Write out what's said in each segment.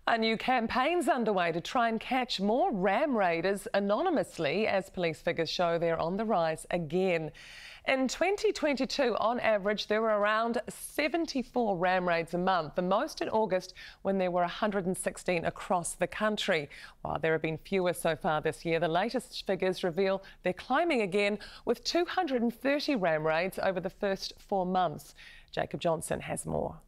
A new campaign's underway to try and catch more ram raiders anonymously as police figures show they're on the rise again. In 2022, on average, there were around 74 ram raids a month, the most in August when there were 116 across the country. While there have been fewer so far this year, the latest figures reveal they're climbing again with 230 ram raids over the first 4 months. Jacob Johnson has more.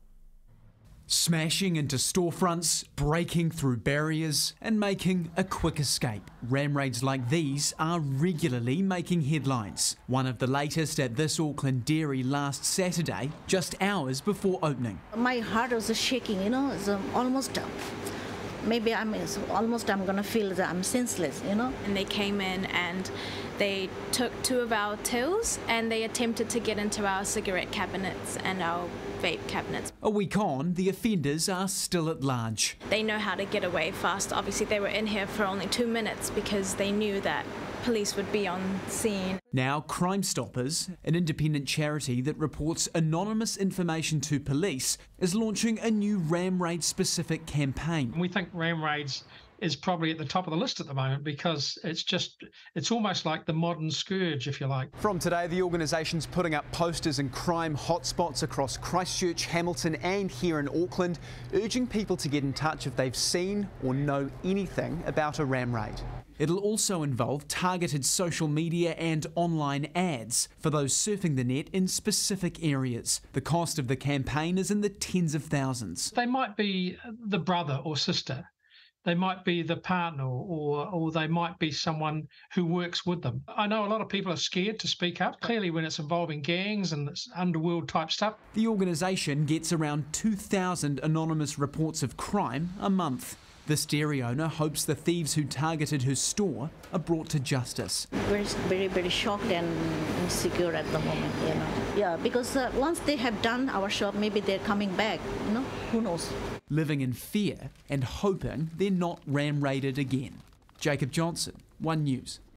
Smashing into storefronts, breaking through barriers and making a quick escape. Ram raids like these are regularly making headlines. One of the latest at this Auckland dairy last Saturday, just hours before opening. My heart was shaking, it's almost, maybe I'm gonna feel that I'm senseless, And they came in and they took 2 of our tills and they attempted to get into our cigarette cabinets and our vape cabinets. A week on, the offenders are still at large. They know how to get away fast. Obviously they were in here for only 2 minutes because they knew that police would be on scene. Now Crime Stoppers, an independent charity that reports anonymous information to police, is launching a new ram raid specific campaign. We think ram raids is probably at the top of the list at the moment because it's almost like the modern scourge, if you like. From today, the organisation's putting up posters in crime hotspots across Christchurch, Hamilton and here in Auckland, urging people to get in touch if they've seen or know anything about a ram raid. It'll also involve targeted social media and online ads for those surfing the net in specific areas. The cost of the campaign is in the tens of thousands. They might be the brother or sister. They might be the partner or they might be someone who works with them. I know a lot of people are scared to speak up, clearly when it's involving gangs and it's underworld type stuff. The organisation gets around 2,000 anonymous reports of crime a month. This dairy owner hopes the thieves who targeted her store are brought to justice. We're very, very shocked and insecure at the moment, Yeah, because once they have done our shop, maybe they're coming back, who knows. Living in fear and hoping they're not ram raided again. Jacob Johnson, One News.